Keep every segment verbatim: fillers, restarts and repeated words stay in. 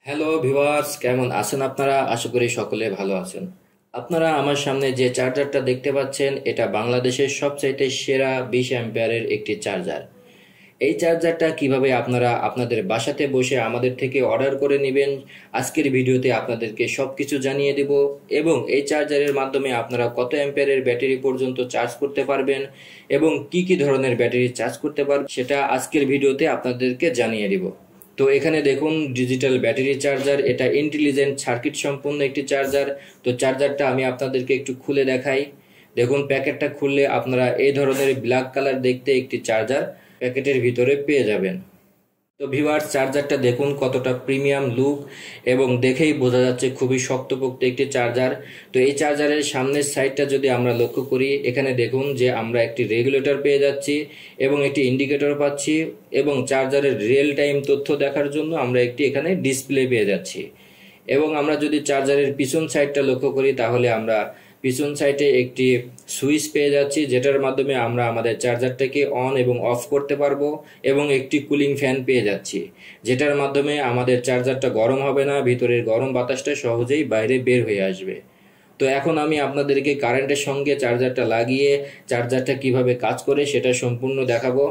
Hello viewers, কেমন আছেন আপনারা? আশা করি সকলে ভালো আছেন। আপনারা আমার সামনে যে চার্জারটা দেখতে পাচ্ছেন, এটা বাংলাদেশের সবচাইতে সেরা বিশ অ্যাম্পিয়ারের একটি চার্জার। এই চার্জারটা কিভাবে আপনারা আপনাদের বাসাতে বসে আমাদের থেকে অর্ডার করে নেবেন, আজকের ভিডিওতে আপনাদেরকে সবকিছু জানিয়ে দেব। এবং এই চার্জারের মাধ্যমে আপনারা কত অ্যাম্পিয়ারের ব্যাটারি পর্যন্ত চার্জ করতে পারবেন এবং কি কি ধরনের ব্যাটারি চার্জ করতে পারবেন সেটা আজকের ভিডিওতে আপনাদেরকে জানিয়ে দিব। তো এখানে দেখুন, ডিজিটাল ব্যাটারি চার্জার, এটা ইন্টেলিজেন্ট সার্কিট সম্পন্ন একটি চার্জার। তো চার্জারটা আমি আপনাদেরকে একটু খুলে দেখাই। দেখুন, প্যাকেটটা খুললে আপনারা এই ধরনের ব্ল্যাক কালার দেখতে একটি চার্জার প্যাকেটের ভিতরে পেয়ে যাবেন। তো ভিউয়ার্স, চার্জারটা দেখুন কতটা প্রিমিয়াম লুক এবং দেখেই বোঝা যাচ্ছে খুবই শক্তপোক্ত একটি চার্জার। তো এই চার্জারের সামনের সাইডটা যদি আমরা লক্ষ্য করি, এখানে দেখুন যে আমরা একটি রেগুলেটর পেয়ে যাচ্ছি এবং একটি ইন্ডিকেটর পাচ্ছি এবং চার্জারের রিয়েল টাইম তথ্য দেখার জন্য আমরা একটি এখানে ডিসপ্লে পেয়ে যাচ্ছি। এবং আমরা যদি চার্জারের পিছন সাইডটা লক্ষ্য করি, তাহলে আমরা পিছন সাইডে একটি সুইচ পেয়ে যাচ্ছি, যেটার মাধ্যমে আমরা আমাদের চার্জারটাকে অন এবং অফ করতে পারবো এবং একটি কুলিং ফ্যান পেয়ে যাচ্ছি, যেটার মাধ্যমে আমাদের চার্জারটা গরম হবে না, ভিতরের গরম বাতাসটা সহজেই বাইরে বের হয়ে আসবে। তো এখন আমি আপনাদেরকে কারেন্টের সঙ্গে চার্জারটা লাগিয়ে চার্জারটা কিভাবে কাজ করে সেটা সম্পূর্ণ দেখাবো।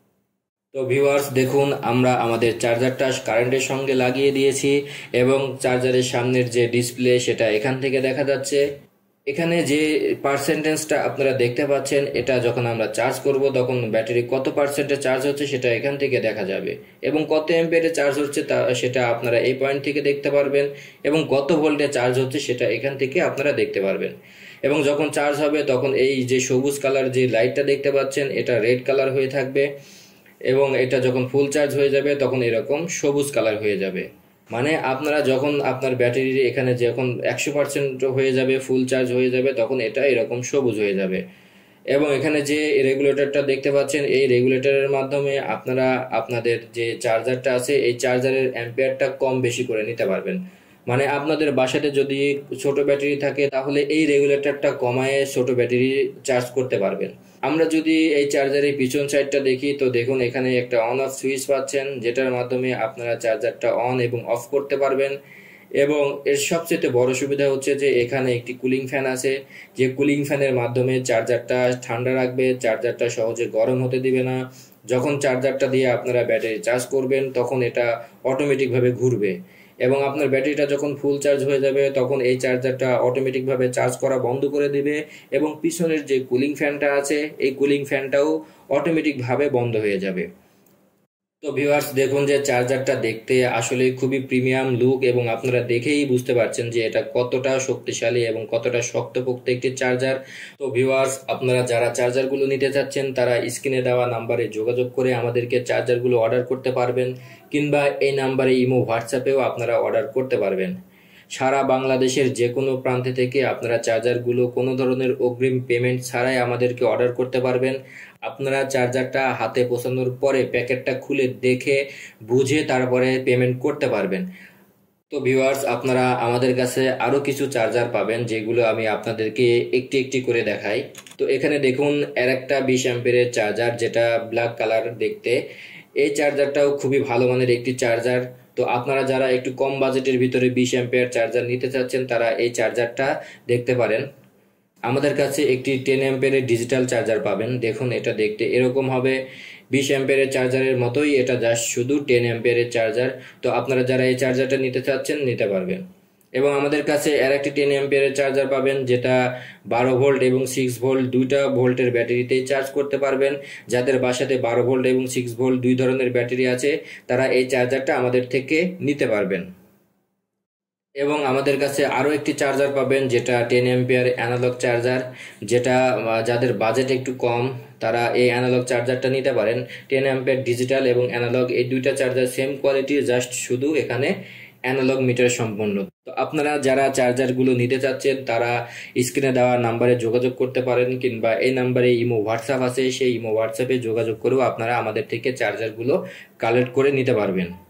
তো ভিউয়ার্স দেখুন, আমরা আমাদের চার্জারটা কারেন্টের সঙ্গে লাগিয়ে দিয়েছি এবং চার্জারের সামনের যে ডিসপ্লে সেটা এখান থেকে দেখা যাচ্ছে। এখানে যে পার্সেন্টেজটা আপনারা দেখতে পাচ্ছেন, এটা যখন আমরা চার্জ করব তখন ব্যাটারি কত পার্সেন্টে চার্জ হচ্ছে সেটা এখান থেকে দেখা যাবে এবং কত অ্যাম্পিয়ারে চার্জ হচ্ছে তা সেটা আপনারা এই পয়েন্ট থেকে দেখতে পারবেন এবং কত ভোল্টে চার্জ হচ্ছে সেটা এখান থেকে আপনারা দেখতে পারবেন। এবং যখন চার্জ হবে তখন এই যে সবুজ কালার যে লাইটটা দেখতে পাচ্ছেন, এটা রেড কালার হয়ে থাকবে এবং এটা যখন ফুল চার্জ হয়ে যাবে তখন এরকম সবুজ কালার হয়ে যাবে। মানে আপনারা যখন আপনার ব্যাটারি এখানে যখন একশো পার্সেন্ট হয়ে যাবে, ফুল চার্জ হয়ে যাবে, তখন এটা এরকম সবুজ হয়ে যাবে। এবং এখানে যে রেগুলেটরটা দেখতে পাচ্ছেন, এই রেগুলেটরের মাধ্যমে আপনারা আপনাদের যে চার্জারটা আছে এই চার্জারের অ্যাম্পিয়ারটা কম বেশি করে নিতে পারবেন। মানে আপনাদের বাসাতে যদি ছোট ব্যাটারি থাকে তাহলে এই রেগুলেটরটা কমায় ছোট ব্যাটারি চার্জ করতে পারবেন। আমরা যদি এই চার্জারের পিছন সাইডটা দেখি, তো দেখুন এখানে একটা অন অফ সুইচ পাচ্ছেন, যেটার মাধ্যমে আপনারা চার্জারটা অন এবং অফ করতে পারবেন। এবং এর সবচেয়ে বড় সুবিধা হচ্ছে যে এখানে একটি কুলিং ফ্যান আছে, যে কুলিং ফ্যানের মাধ্যমে চার্জারটা ঠান্ডা রাখবে, চার্জারটা সহজে গরম হতে দিবে না। যখন চার্জারটা দিয়ে আপনারা ব্যাটারি চার্জ করবেন তখন এটা অটোমেটিকভাবে ঘুরবে এবং আপনার ব্যাটারিটা যখন ফুল চার্জ হয়ে যাবে তখন এই চার্জারটা অটোমেটিকভাবে চার্জ করা বন্ধ করে দিবে এবং পিছনের যে কুলিং ফ্যানটা আছে এই কুলিং ফ্যানটাও অটোমেটিকভাবে বন্ধ হয়ে যাবে। তো ভিউয়ার্স দেখুন যে চার্জারটা দেখতে আসলে খুবই প্রিমিয়াম লুক এবং আপনারা দেখেই বুঝতে পারছেন যে এটা কতটা শক্তিশালী এবং কতটা শক্তপোক্ত একটি চার্জার। তো ভিউয়ার্স, আপনারা যারা চার্জারগুলো নিতে চাচ্ছেন তারা স্ক্রিনে দেওয়া নাম্বারে যোগাযোগ করে আমাদেরকে চার্জারগুলো অর্ডার করতে পারবেন, কিংবা এই নাম্বারে ইমো হোয়াটসঅ্যাপেও আপনারা অর্ডার করতে পারবেন। সারা বাংলাদেশের যে কোনো প্রান্তে থেকে আপনারা চার্জারগুলো কোনো ধরনের অগ্রিম পেমেন্ট ছাড়াই আমাদেরকে অর্ডার করতে পারবেন। আপনারা চার্জারটা হাতে পৌঁছানোর পরে প্যাকেটটা খুলে দেখে বুঝে তারপরে পেমেন্ট করতে পারবেন। তো ভিউয়ার্স, আপনারা আমাদের কাছে আরো কিছু চার্জার পাবেন, যেগুলো আমি আপনাদেরকে একটি একটি করে দেখাই। তো এখানে দেখুন এর একটা বিশ অ্যাম্পিয়ারের চার্জার, যেটা ব্ল্যাক কালার দেখতে। এই চার্জারটাও খুবই ভালো মানের একটি চার্জার। তো আপনারা যারা একটু কম বাজেটের ভিতরে বিশ অ্যাম্পিয়ার চার্জার নিতে চাচ্ছেন তারা এই চার্জারটা দেখতে পারেন। আমাদের কাছে একটি টেন অ্যাম্পিয়ারের ডিজিটাল চার্জার পাবেন। দেখুন এটা দেখতে এরকম হবে, বিশ অ্যাম্পিয়ারের চার্জারের মতোই, এটা জাস্ট শুধু টেন অ্যাম্পিয়ারের চার্জার। তো আপনারা যারা এই চার্জারটা নিতে চাচ্ছেন নিতে পারবেন। এবং আমাদের কাছে আর একটি টেন অ্যাম্পিয়ারের চার্জার পাবেন, যেটা বারো ভোল্ট এবং সিক্স ভোল্ট দুইটা ভোল্টের ব্যাটারিতেই চার্জ করতে পারবেন। যাদের বাসাতে বারো ভোল্ট এবং সিক্স ভোল্ট দুই ধরনের ব্যাটারি আছে তারা এই চার্জারটা আমাদের থেকে নিতে পারবেন। এবং আমাদের কাছে আরও একটি চার্জার পাবেন, যেটা টেন অ্যাম্পিয়ার অ্যানালগ চার্জার, যেটা যাদের বাজেট একটু কম তারা এই অ্যানালগ চার্জারটা নিতে পারেন। টেন অ্যাম্পিয়ার ডিজিটাল এবং অ্যানালগ এই দুইটা চার্জার সেম কোয়ালিটির, জাস্ট শুধু এখানে অ্যানালগ মিটার সম্পন্ন। তো আপনারা যারা চার্জারগুলো নিতে চাচ্ছেন তারা স্ক্রিনে দেওয়া নাম্বারে যোগাযোগ করতে পারেন, কিংবা এই নাম্বারে ইমো হোয়াটসঅ্যাপ আছে, সেই ইমো হোয়াটসঅ্যাপে যোগাযোগ করেও আপনারা আমাদের থেকে চার্জারগুলো কালেক্ট করে নিতে পারবেন।